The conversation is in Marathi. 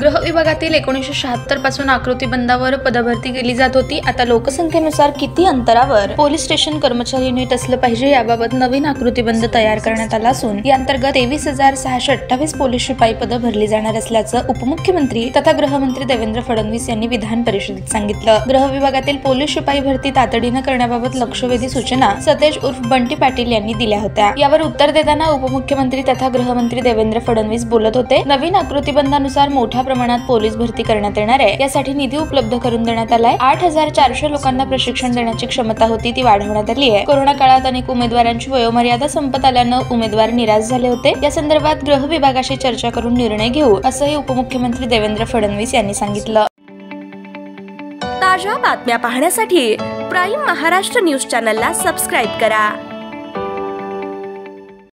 गृह विभागातील 1976 पासून आकृतीबंधावर पदभरती केली जात होती। आता लोकसंख्येनुसार किती अंतरावर पोलीस स्टेशन कर्मचारी युनिट असलं पाहिजे याबाबत नवीन आकृतीबंध तयार करण्यात आला असून या अंतर्गत 23,628 पोलीस शिपाई पद भरली जाणार असल्याचं उपमुख्यमंत्री तथा गृहमंत्री देवेंद्र फडणवीस यांनी विधान परिषदेत सांगितलं। गृह विभागातील पोलीस शिपाई भरती तातडीने करण्याबाबत लक्षवेधी सूचना सतेज उर्फ बंटी पाटील यांनी दिल्या होत्या। यावर उत्तर देताना उपमुख्यमंत्री तथा गृहमंत्री देवेंद्र फडणवीस बोलत होते। नवीन आकृतीबंधानुसार मोठ्या प्रमाणात पोलीस भरती करण्यात येणार आहे। यासाठी निधी उपलब्ध करून देण्यात आलाय। 8,400 लोकांना प्रशिक्षण देण्याची क्षमता होती ती वाढवण्यात आली आहे। कोरोना काळात अनेक उमेदवारांची वयोमर्यादा संपत आल्यानं उमेदवार निराश झाले होते। या संदर्भात गृह विभागाशी चर्चा करून निर्णय घेऊ असंही उपमुख्यमंत्री देवेंद्र फडणवीस यांनी सांगितलं। ताज्या बातम्या पाहण्यासाठी प्राईम महाराष्ट्र न्यूज चॅनलला सबस्क्राईब करा।